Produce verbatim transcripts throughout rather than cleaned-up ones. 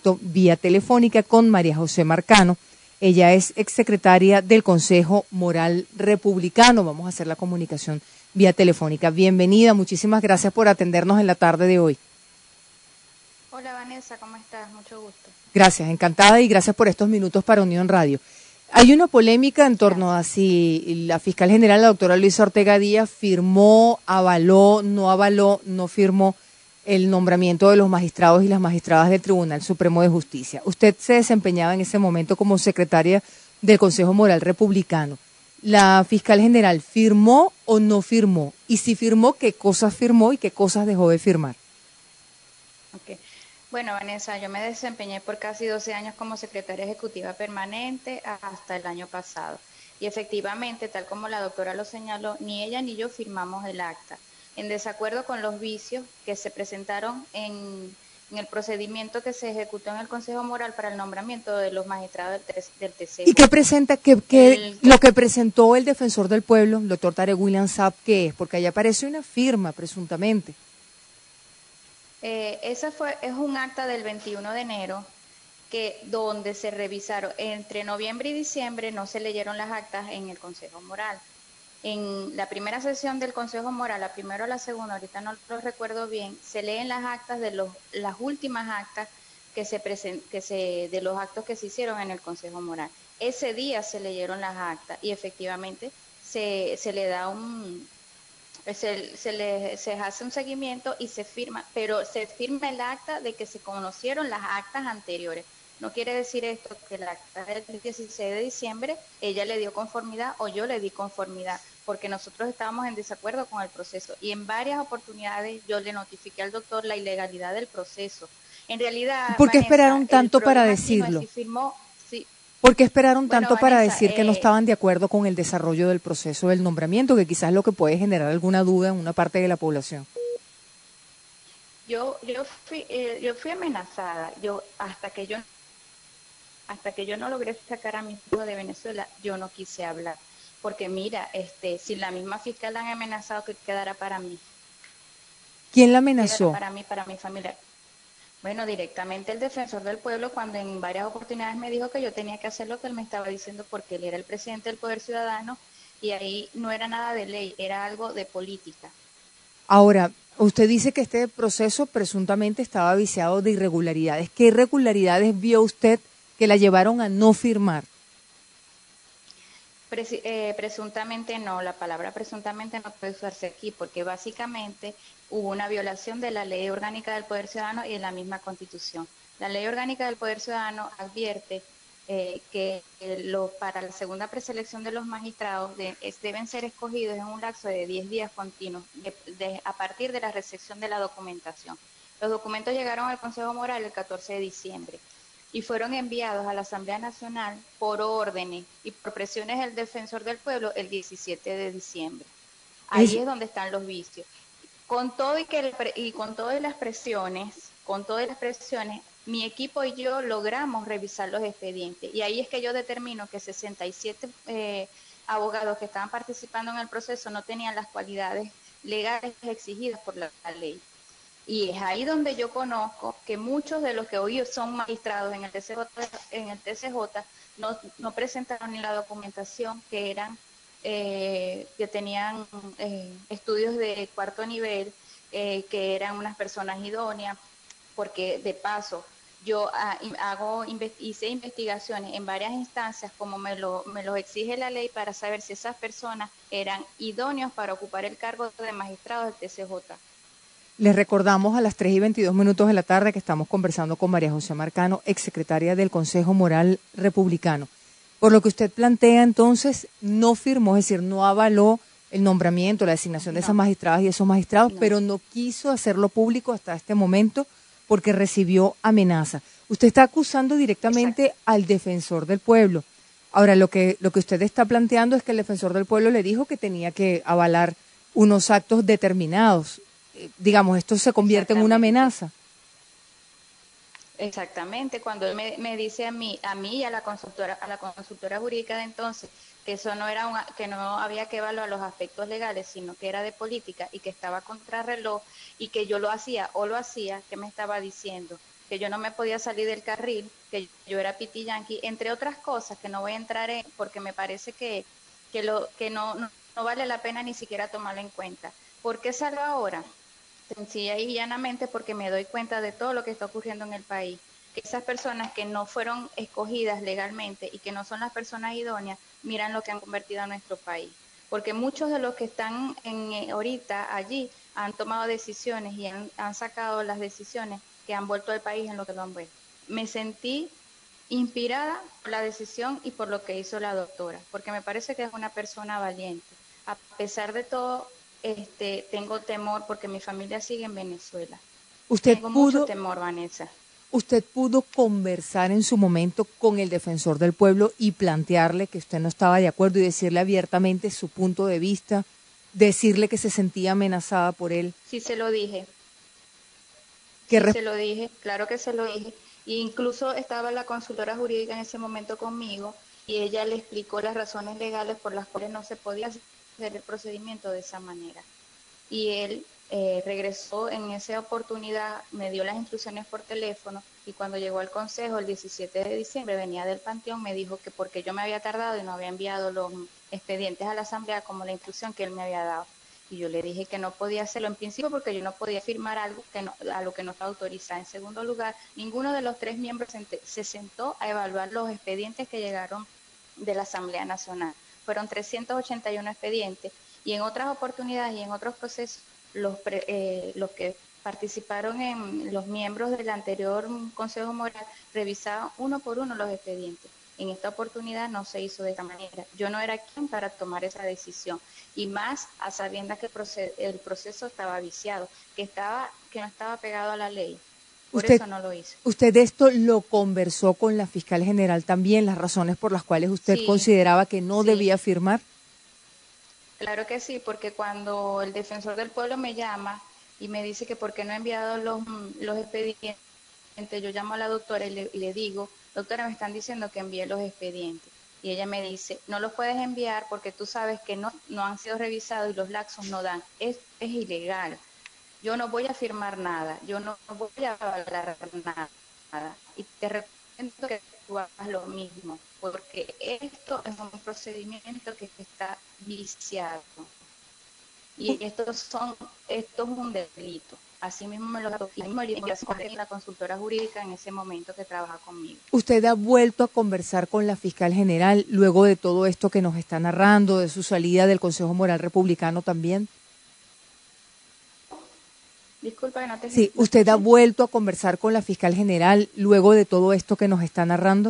contacto vía telefónica con María José Marcano. Ella es exsecretaria del Consejo Moral Republicano. Vamos a hacer la comunicación vía telefónica. Bienvenida, muchísimas gracias por atendernos en la tarde de hoy. Hola Vanessa, ¿cómo estás? Mucho gusto. Gracias, encantada y gracias por estos minutos para Unión Radio. Hay una polémica en torno a si la fiscal general, la doctora Luisa Ortega Díaz, firmó, avaló, no avaló, no firmó el nombramiento de los magistrados y las magistradas del Tribunal Supremo de Justicia. Usted se desempeñaba en ese momento como secretaria del Consejo Moral Republicano. ¿La fiscal general firmó o no firmó? Y si firmó, ¿qué cosas firmó y qué cosas dejó de firmar? Okay. Bueno, Vanessa, yo me desempeñé por casi doce años como secretaria ejecutiva permanente hasta el año pasado. Y efectivamente, tal como la doctora lo señaló, ni ella ni yo firmamos el acta, en desacuerdo con los vicios que se presentaron en, en el procedimiento que se ejecutó en el Consejo Moral para el nombramiento de los magistrados del, del T C J. ¿Y qué presenta, que, que el, lo que presentó el defensor del pueblo, el doctor Tarek William Saab, qué es? Porque allá aparece una firma, presuntamente. Eh, esa fue, es un acta del veintiuno de enero que donde se revisaron, entre noviembre y diciembre no se leyeron las actas en el Consejo Moral. En la primera sesión del Consejo Moral, la primera o la segunda, ahorita no lo recuerdo bien, se leen las actas de los, las últimas actas que se present, que se, de los actos que se hicieron en el Consejo Moral. Ese día se leyeron las actas y efectivamente se, se le da un... Se, se, le, se hace un seguimiento y se firma, pero se firma el acta de que se conocieron las actas anteriores. No quiere decir esto que el acta del dieciséis de diciembre ella le dio conformidad o yo le di conformidad, porque nosotros estábamos en desacuerdo con el proceso y en varias oportunidades yo le notifiqué al doctor la ilegalidad del proceso. En realidad, ¿por qué Vanessa, esperaron tanto para decirlo? decirlo? Si firmó, si, ¿Por qué esperaron bueno, tanto Vanessa, para decir que eh, no estaban de acuerdo con el desarrollo del proceso del nombramiento, que quizás es lo que puede generar alguna duda en una parte de la población? Yo, yo fui, eh, yo fui amenazada. Yo hasta que yo, hasta que yo no logré sacar a mi hijo de Venezuela, yo no quise hablar, porque mira, este, si la misma fiscal la han amenazado, que quedará para mí, ¿Quién la quedará amenazó? para mí, para mi familia. Bueno, directamente el defensor del pueblo, cuando en varias oportunidades me dijo que yo tenía que hacer lo que él me estaba diciendo, porque él era el presidente del Poder Ciudadano y ahí no era nada de ley, era algo de política. Ahora, usted dice que este proceso presuntamente estaba viciado de irregularidades. ¿Qué irregularidades vio usted que la llevaron a no firmar? Pres eh, presuntamente no, la palabra presuntamente no puede usarse aquí, porque básicamente hubo una violación de la Ley Orgánica del Poder Ciudadano y de la misma Constitución. La Ley Orgánica del Poder Ciudadano advierte eh, que eh, lo, para la segunda preselección de los magistrados de, es, deben ser escogidos en un lapso de diez días continuos de, de, a partir de la recepción de la documentación. Los documentos llegaron al Consejo Moral el catorce de diciembre y fueron enviados a la Asamblea Nacional por órdenes y por presiones del Defensor del Pueblo el diecisiete de diciembre. Ahí Es, es donde están los vicios. Con todo y, que el, y con todas las presiones, con todas las presiones, mi equipo y yo logramos revisar los expedientes. Y ahí es que yo determino que sesenta y siete eh, abogados que estaban participando en el proceso no tenían las cualidades legales exigidas por la, la ley. Y es ahí donde yo conozco que muchos de los que hoy son magistrados en el T C J, en el T C J no, no presentaron ni la documentación, que eran eh, que tenían eh, estudios de cuarto nivel, eh, que eran unas personas idóneas, porque de paso yo ah, hago hice investigaciones en varias instancias como me lo, me lo exige la ley para saber si esas personas eran idóneos para ocupar el cargo de magistrado del T C J. Les recordamos a las tres y veintidós minutos de la tarde que estamos conversando con María José Marcano, exsecretaria del Consejo Moral Republicano. Por lo que usted plantea, entonces, no firmó, es decir, no avaló el nombramiento, la designación de No, esas magistradas y esos magistrados, no. pero no quiso hacerlo público hasta este momento porque recibió amenaza. Usted está acusando directamente Exacto. al defensor del pueblo. Ahora, lo que, lo que usted está planteando es que el defensor del pueblo le dijo que tenía que avalar unos actos determinados. Digamos, esto se convierte en una amenaza. Exactamente, cuando él me, me dice a mí, a mí y a la consultora, a la consultora jurídica de entonces, que eso no era una, que no había que evaluar los aspectos legales, sino que era de política y que estaba contrarreloj y que yo lo hacía o lo hacía, ¿qué me estaba diciendo? que yo no me podía salir del carril, que yo era piti yanqui, entre otras cosas que no voy a entrar en, porque me parece que, que, lo, que no, no, no vale la pena ni siquiera tomarlo en cuenta. ¿Por qué salgo ahora? Sencilla y llanamente porque me doy cuenta de todo lo que está ocurriendo en el país. Que esas personas que no fueron escogidas legalmente y que no son las personas idóneas, miran lo que han convertido a nuestro país. Porque muchos de los que están en, eh, ahorita allí han tomado decisiones y han, han sacado las decisiones que han vuelto al país en lo que lo han vuelto. Me sentí inspirada por la decisión y por lo que hizo la doctora, porque me parece que es una persona valiente. A pesar de todo, este, tengo temor porque mi familia sigue en Venezuela. Usted tengo pudo, mucho temor, Vanessa. ¿Usted pudo conversar en su momento con el defensor del pueblo y plantearle que usted no estaba de acuerdo y decirle abiertamente su punto de vista, decirle que se sentía amenazada por él? Sí, se lo dije. Sí, se lo dije, claro que se lo dije. E incluso estaba la consultora jurídica en ese momento conmigo y ella le explicó las razones legales por las cuales no se podía hacer el procedimiento de esa manera. Y él eh, regresó en esa oportunidad, me dio las instrucciones por teléfono y cuando llegó al consejo el diecisiete de diciembre, venía del Panteón, me dijo que porque yo me había tardado y no había enviado los expedientes a la asamblea como la instrucción que él me había dado. Y yo le dije que no podía hacerlo en principio porque yo no podía firmar algo que no, a lo que no estaba autorizada. En segundo lugar, ninguno de los tres miembros se, se sentó a evaluar los expedientes que llegaron de la Asamblea Nacional. Fueron trescientos ochenta y uno expedientes y en otras oportunidades y en otros procesos los, pre, eh, los que participaron en los miembros del anterior Consejo Moral revisaban uno por uno los expedientes. En esta oportunidad no se hizo de esta manera. Yo no era quien para tomar esa decisión y más a sabiendas que el proceso estaba viciado, que estaba que no estaba pegado a la ley. Por usted, eso no lo hizo. ¿Usted esto lo conversó con la fiscal general también, las razones por las cuales usted sí, consideraba que no sí. debía firmar? Claro que sí, porque cuando el defensor del pueblo me llama y me dice que por qué no he enviado los, los expedientes, yo llamo a la doctora y le, y le digo, doctora, me están diciendo que envíe los expedientes. Y ella me dice, no los puedes enviar porque tú sabes que no, no han sido revisados y los laxos no dan. Es, es ilegal. Yo no voy a firmar nada, yo no voy a hablar nada. Y te recomiendo que tú hagas lo mismo, porque esto es un procedimiento que está viciado. Y esto, son, esto es un delito. Así mismo me lo y la consultora jurídica en ese momento que trabaja conmigo. ¿Usted ha vuelto a conversar con la fiscal general luego de todo esto que nos está narrando, de su salida del Consejo Moral Republicano también? Disculpa que no te... Sí, ¿usted ha vuelto a conversar con la fiscal general luego de todo esto que nos está narrando?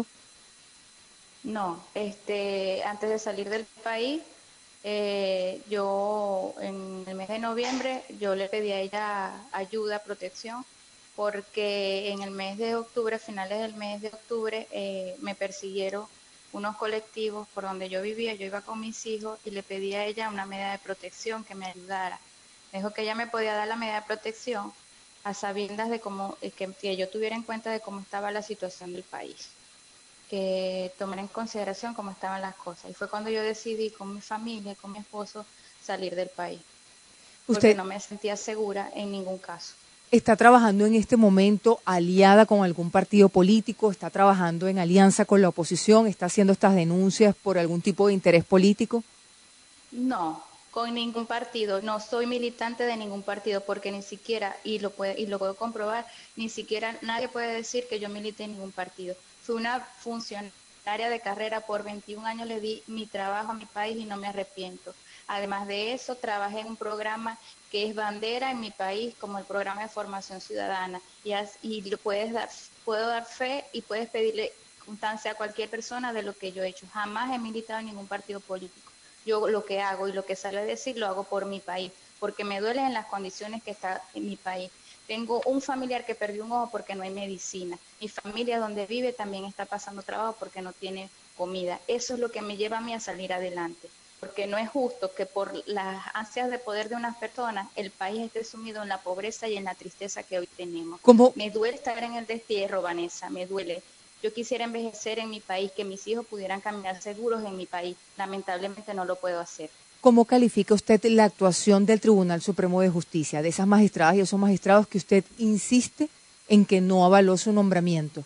No, este, antes de salir del país, eh, yo en el mes de noviembre yo le pedí a ella ayuda, protección, porque en el mes de octubre, a finales del mes de octubre, eh, me persiguieron unos colectivos por donde yo vivía, yo iba con mis hijos y le pedí a ella una medida de protección que me ayudara. Me dijo que ella me podía dar la medida de protección a sabiendas de cómo, que, que yo tuviera en cuenta de cómo estaba la situación del país, que tomara en consideración cómo estaban las cosas. Y fue cuando yo decidí con mi familia, con mi esposo, salir del país, porque ¿Usted no me sentía segura en ningún caso. ¿Está trabajando en este momento aliada con algún partido político? ¿Está trabajando en alianza con la oposición? ¿Está haciendo estas denuncias por algún tipo de interés político? No, con ningún partido. No soy militante de ningún partido porque ni siquiera, y lo, puede, y lo puedo comprobar, ni siquiera nadie puede decir que yo milité en ningún partido. Fui una funcionaria de carrera, por veintiún años le di mi trabajo a mi país y no me arrepiento. Además de eso, trabajé en un programa que es bandera en mi país, como el programa de formación ciudadana, y, as, y lo puedes dar, puedo dar fe y puedes pedirle constancia a cualquier persona de lo que yo he hecho. Jamás he militado en ningún partido político. Yo lo que hago y lo que sale a decir lo hago por mi país, porque me duele en las condiciones que está en mi país. Tengo un familiar que perdió un ojo porque no hay medicina. Mi familia donde vive también está pasando trabajo porque no tiene comida. Eso es lo que me lleva a mí a salir adelante, porque no es justo que por las ansias de poder de unas personas el país esté sumido en la pobreza y en la tristeza que hoy tenemos. ¿Cómo? Me duele estar en el destierro, Vanessa, me duele. Yo quisiera envejecer en mi país, que mis hijos pudieran caminar seguros en mi país. Lamentablemente no lo puedo hacer. ¿Cómo califica usted la actuación del Tribunal Supremo de Justicia, de esas magistradas y esos magistrados que usted insiste en que no avaló su nombramiento?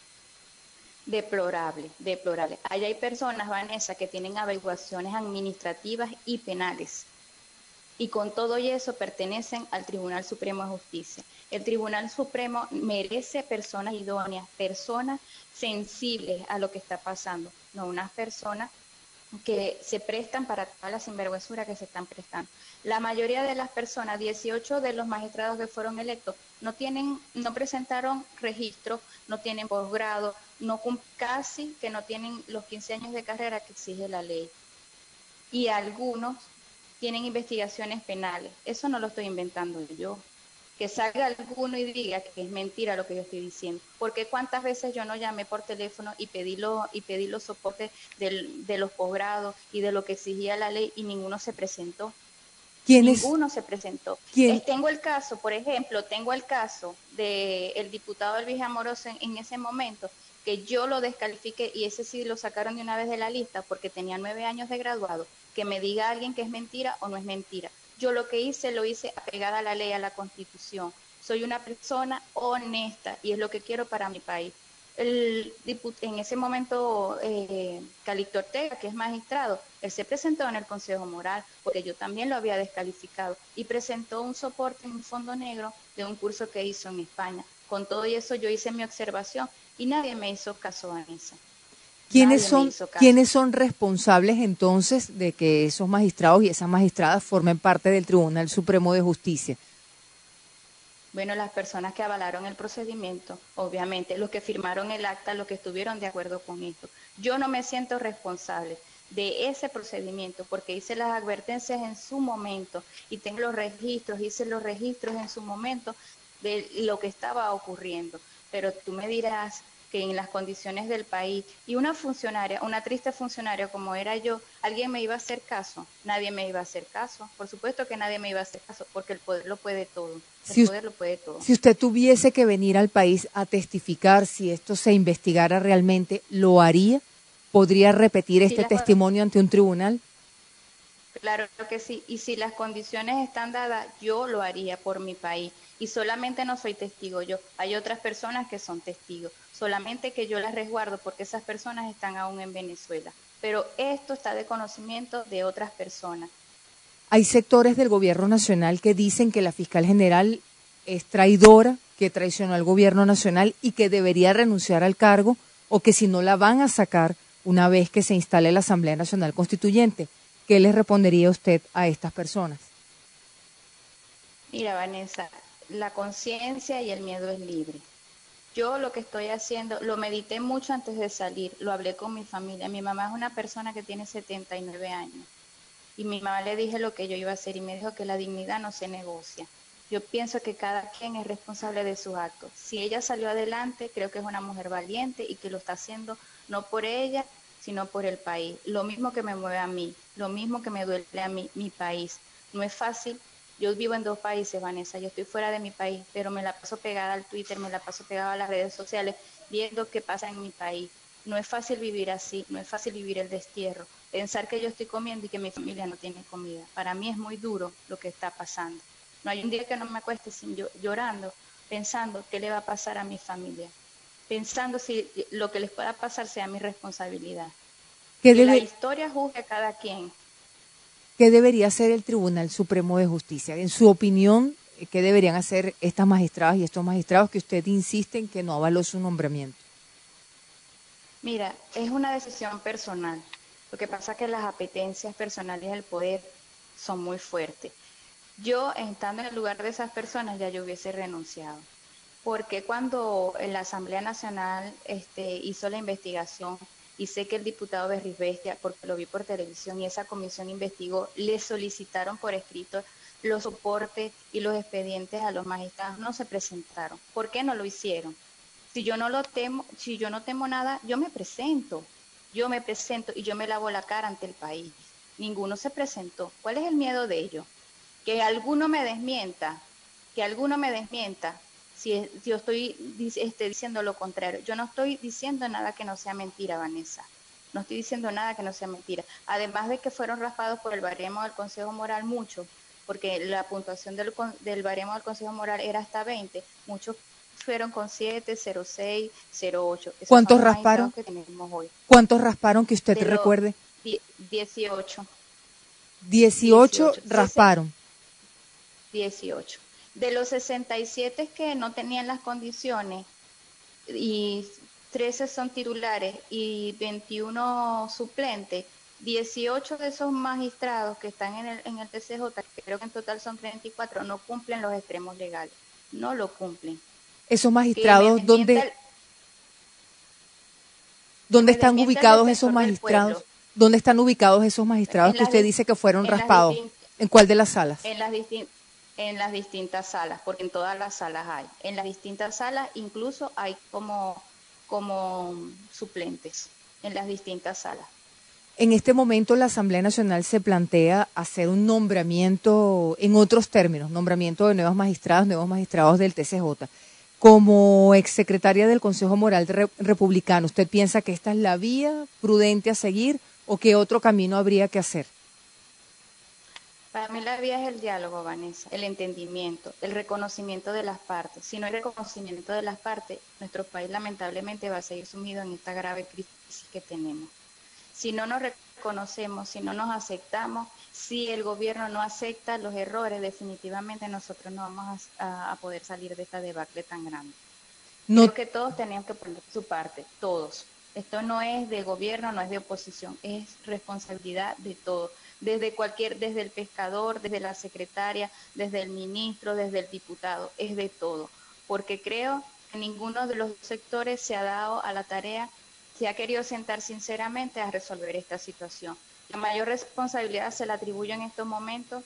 Deplorable, deplorable. Allá hay personas, Vanessa, que tienen averiguaciones administrativas y penales. Y con todo y eso pertenecen al Tribunal Supremo de Justicia. El Tribunal Supremo merece personas idóneas, personas sensibles a lo que está pasando, no unas personas que se prestan para toda la sinvergüenzura que se están prestando. La mayoría de las personas, dieciocho de los magistrados que fueron electos, no tienen, no presentaron registro, no tienen posgrado, no casi que no tienen los quince años de carrera que exige la ley. Y algunos tienen investigaciones penales. Eso no lo estoy inventando yo. Que salga alguno y diga que es mentira lo que yo estoy diciendo. Porque cuántas veces yo no llamé por teléfono y pedí, lo, y pedí los soportes del, de los posgrados y de lo que exigía la ley y ninguno se presentó. ¿Quiénes? Ninguno se presentó. ¿Quién? Es, tengo el caso, por ejemplo, tengo el caso del diputado Elvis Amoroso en, en ese momento, que yo lo descalifiqué y ese sí lo sacaron de una vez de la lista porque tenía nueve años de graduado. Que me diga alguien que es mentira o no es mentira. Yo lo que hice, lo hice apegada a la ley, a la Constitución. Soy una persona honesta y es lo que quiero para mi país. El en ese momento, eh, Calixto Ortega, que es magistrado, él se presentó en el Consejo Moral, porque yo también lo había descalificado, y presentó un soporte en un fondo negro de un curso que hizo en España. Con todo eso yo hice mi observación y nadie me hizo caso, Vanessa. ¿Quiénes son, ¿Quiénes son responsables entonces de que esos magistrados y esas magistradas formen parte del Tribunal Supremo de Justicia? Bueno, las personas que avalaron el procedimiento, obviamente, los que firmaron el acta, los que estuvieron de acuerdo con esto. Yo no me siento responsable de ese procedimiento porque hice las advertencias en su momento y tengo los registros, hice los registros en su momento de lo que estaba ocurriendo. Pero tú me dirás que en las condiciones del país y una funcionaria, una triste funcionaria como era yo, ¿alguien me iba a hacer caso? Nadie me iba a hacer caso. Por supuesto que nadie me iba a hacer caso porque el poder lo puede todo. El si, poder lo puede todo. Si usted tuviese que venir al país a testificar si esto se investigara realmente, ¿lo haría? ¿Podría repetir este sí, testimonio ante un tribunal? Claro que sí, y si las condiciones están dadas, yo lo haría por mi país. Y solamente no soy testigo yo, hay otras personas que son testigos, solamente que yo las resguardo porque esas personas están aún en Venezuela. Pero esto está de conocimiento de otras personas. Hay sectores del gobierno nacional que dicen que la fiscal general es traidora, que traicionó al gobierno nacional y que debería renunciar al cargo o que si no la van a sacar una vez que se instale la Asamblea Nacional Constituyente. ¿Qué le respondería usted a estas personas? Mira, Vanessa, la conciencia y el miedo es libre. Yo lo que estoy haciendo, lo medité mucho antes de salir, lo hablé con mi familia. Mi mamá es una persona que tiene setenta y nueve años. Y mi mamá le dije lo que yo iba a hacer y me dijo que la dignidad no se negocia. Yo pienso que cada quien es responsable de sus actos. Si ella salió adelante, creo que es una mujer valiente y que lo está haciendo no por ella, sino por el país. Lo mismo que me mueve a mí, lo mismo que me duele a mí, mi país. No es fácil. Yo vivo en dos países, Vanessa. Yo estoy fuera de mi país, pero me la paso pegada al Twitter, me la paso pegada a las redes sociales, viendo qué pasa en mi país. No es fácil vivir así, no es fácil vivir el destierro. Pensar que yo estoy comiendo y que mi familia no tiene comida. Para mí es muy duro lo que está pasando. No hay un día que no me acueste sin yo, llorando, pensando qué le va a pasar a mi familia. Pensando si lo que les pueda pasar sea mi responsabilidad. Que debe... la historia juzgue a cada quien. ¿Qué debería hacer el Tribunal Supremo de Justicia? En su opinión, ¿qué deberían hacer estas magistradas y estos magistrados que usted insiste en que no avaló su nombramiento? Mira, es una decisión personal. Lo que pasa es que las apetencias personales del poder son muy fuertes. Yo, estando en el lugar de esas personas, ya yo hubiese renunciado. Porque cuando la Asamblea Nacional este, hizo la investigación, y sé que el diputado Berris Bestia, porque lo vi por televisión, y esa comisión investigó, le solicitaron por escrito los soportes y los expedientes a los magistrados, no se presentaron. ¿Por qué no lo hicieron? Si yo no lo temo, si yo no temo nada, yo me presento, yo me presento y yo me lavo la cara ante el país. Ninguno se presentó. ¿Cuál es el miedo de ellos? Que alguno me desmienta, que alguno me desmienta, si, si yo estoy este, diciendo lo contrario. Yo no estoy diciendo nada que no sea mentira, Vanessa. No estoy diciendo nada que no sea mentira. Además de que fueron raspados por el baremo del Consejo Moral mucho, porque la puntuación del, del baremo del Consejo Moral era hasta veinte, muchos fueron con siete, cero seis, cero ocho. Esos ¿Cuántos son los rasparon? magistrados que tenemos hoy. ¿Cuántos rasparon que usted De los recuerde? dieciocho. dieciocho rasparon. dieciocho. De los sesenta y siete que no tenían las condiciones, y trece son titulares y veintiuno suplentes, dieciocho de esos magistrados que están en el, en el T C J, que creo que en total son treinta y cuatro, no cumplen los extremos legales. No lo cumplen. Esos magistrados, ¿dónde, ¿dónde están ubicados esos magistrados? ¿Dónde están ubicados esos magistrados que usted dice que fueron raspados? ¿En cuál de las salas? En las distintas en las distintas salas, porque en todas las salas hay. En las distintas salas incluso hay como, como suplentes en las distintas salas. En este momento la Asamblea Nacional se plantea hacer un nombramiento, en otros términos, nombramiento de nuevos magistrados, nuevos magistrados del T C J. Como exsecretaria del Consejo Moral Re- Republicano, ¿usted piensa que esta es la vía prudente a seguir o qué otro camino habría que hacer? Para mí la vía es el diálogo, Vanessa, el entendimiento, el reconocimiento de las partes. Si no hay reconocimiento de las partes, nuestro país lamentablemente va a seguir sumido en esta grave crisis que tenemos. Si no nos reconocemos, si no nos aceptamos, si el gobierno no acepta los errores, definitivamente nosotros no vamos a, a poder salir de esta debacle tan grande. No. Creo que todos tenemos que poner su parte, todos. Esto no es de gobierno, no es de oposición, es responsabilidad de todos. Desde cualquier, desde el pescador, desde la secretaria, desde el ministro, desde el diputado, es de todo. Porque creo que ninguno de los sectores se ha dado a la tarea, se ha querido sentar sinceramente a resolver esta situación. La mayor responsabilidad se la atribuyo en estos momentos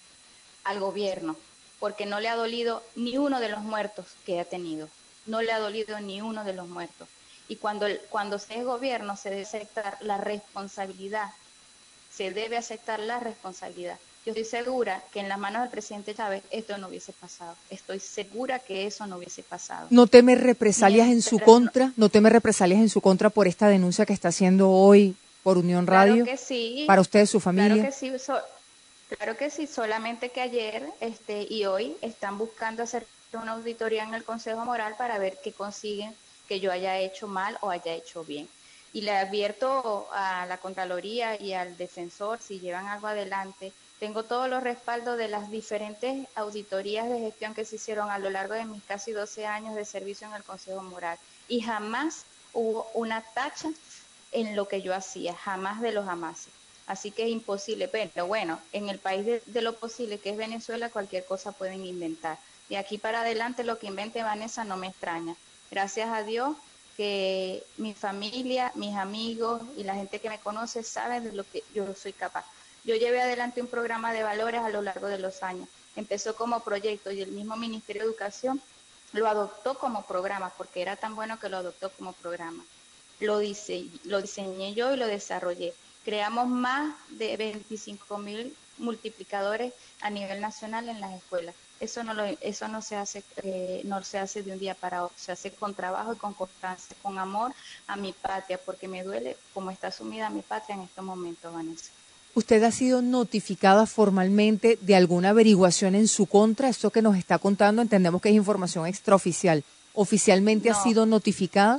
al gobierno, porque no le ha dolido ni uno de los muertos que ha tenido, no le ha dolido ni uno de los muertos. Y cuando, cuando se es gobierno se debe aceptar la responsabilidad, se debe aceptar la responsabilidad. Yo estoy segura que en las manos del presidente Chávez esto no hubiese pasado. Estoy segura que eso no hubiese pasado. ¿No teme represalias Mientras en su contra? ¿No teme represalias en su contra por esta denuncia que está haciendo hoy por Unión Radio? Claro que sí. ¿Para usted, su familia? Claro que sí. So, claro que sí. Solamente que ayer este, y hoy están buscando hacer una auditoría en el Consejo Moral para ver qué consiguen que yo haya hecho mal o haya hecho bien. Y le advierto a la Contraloría y al defensor, si llevan algo adelante, tengo todos los respaldos de las diferentes auditorías de gestión que se hicieron a lo largo de mis casi doce años de servicio en el Consejo Moral. Y jamás hubo una tacha en lo que yo hacía, jamás de los jamases. Así que es imposible, pero bueno, en el país de, de lo posible que es Venezuela, cualquier cosa pueden inventar. Y aquí para adelante lo que invente Vanessa no me extraña. Gracias a Dios que mi familia, mis amigos y la gente que me conoce saben de lo que yo soy capaz. Yo llevé adelante un programa de valores a lo largo de los años. Empezó como proyecto y el mismo Ministerio de Educación lo adoptó como programa, porque era tan bueno que lo adoptó como programa. Lo diseñé, lo diseñé yo y lo desarrollé. Creamos más de veinticinco mil multiplicadores a nivel nacional en las escuelas. Eso no lo, eso no se hace, eh, no se hace de un día para otro, se hace con trabajo y con constancia, con amor a mi patria, porque me duele como está sumida mi patria en estos momentos, Vanessa. ¿Usted ha sido notificada formalmente de alguna averiguación en su contra? Esto que nos está contando, entendemos que es información extraoficial. ¿Oficialmente no. ha sido notificada?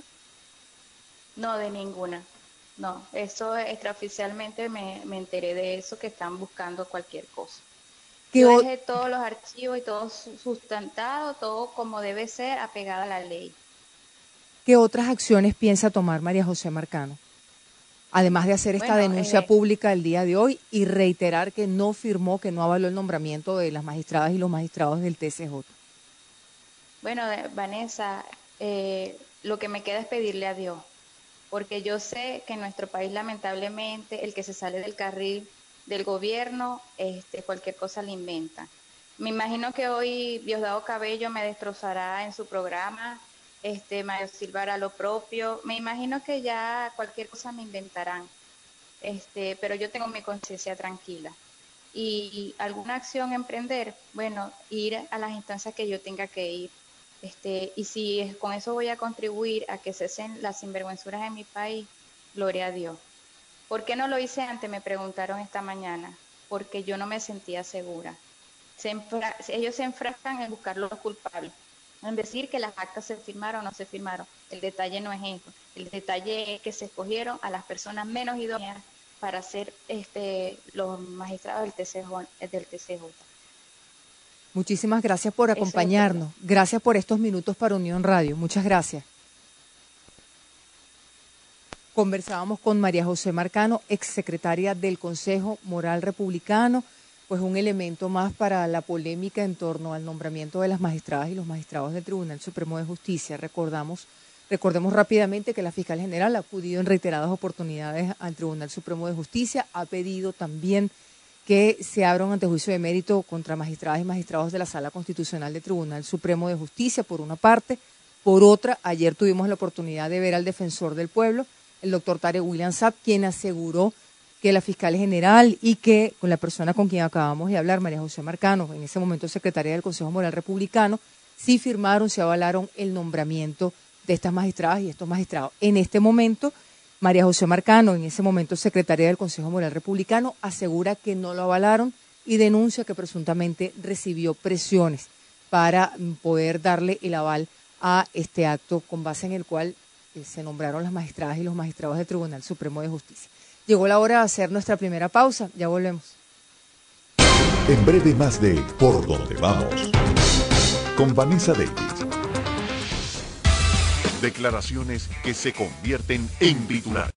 No, de ninguna. No, eso extraoficialmente me, me enteré de eso, que están buscando cualquier cosa. Yo dejé todos los archivos y todo sustentado, todo como debe ser, apegada a la ley. ¿Qué otras acciones piensa tomar María José Marcano? Además de hacer esta bueno, denuncia eh, pública el día de hoy y reiterar que no firmó, que no avaló el nombramiento de las magistradas y los magistrados del T C J. Bueno, Vanessa, eh, lo que me queda es pedirle a Dios, porque yo sé que en nuestro país lamentablemente el que se sale del carril del gobierno, este, cualquier cosa le inventan. Me imagino que hoy Diosdado Cabello me destrozará en su programa, este, Mario Silva hará lo propio, me imagino que ya cualquier cosa me inventarán, este, pero yo tengo mi conciencia tranquila. Y alguna acción emprender, bueno, ir a las instancias que yo tenga que ir. Este, y si es, con eso voy a contribuir a que cesen las sinvergüenzuras en mi país, gloria a Dios. ¿Por qué no lo hice antes? Me preguntaron esta mañana. Porque yo no me sentía segura. Se enfra- ellos se enfrascan en buscar los culpables. en decir que las actas se firmaron o no se firmaron. El detalle no es eso. El detalle es que se escogieron a las personas menos idóneas para ser este, los magistrados del T C J. Del T C J. Muchísimas gracias por acompañarnos. Gracias por estos minutos para Unión Radio. Muchas gracias. Conversábamos con María José Marcano, exsecretaria del Consejo Moral Republicano, pues un elemento más para la polémica en torno al nombramiento de las magistradas y los magistrados del Tribunal Supremo de Justicia. Recordamos, recordemos rápidamente que la fiscal general ha acudido en reiteradas oportunidades al Tribunal Supremo de Justicia, ha pedido también que se abra un antejuicio de mérito contra magistradas y magistrados de la Sala Constitucional del Tribunal Supremo de Justicia, por una parte. Por otra, ayer tuvimos la oportunidad de ver al defensor del pueblo, el doctor Tarek William Saab, quien aseguró que la fiscal general y que con la persona con quien acabamos de hablar, María José Marcano, en ese momento secretaria del Consejo Moral Republicano, sí firmaron, sí avalaron el nombramiento de estas magistradas y estos magistrados. En este momento, María José Marcano, en ese momento secretaria del Consejo Moral Republicano, asegura que no lo avalaron y denuncia que presuntamente recibió presiones para poder darle el aval a este acto con base en el cual eh, se nombraron las magistradas y los magistrados del Tribunal Supremo de Justicia. Llegó la hora de hacer nuestra primera pausa, ya volvemos. En breve más de Por Donde Vamos, con Vanessa Davis. Declaraciones que se convierten en titular.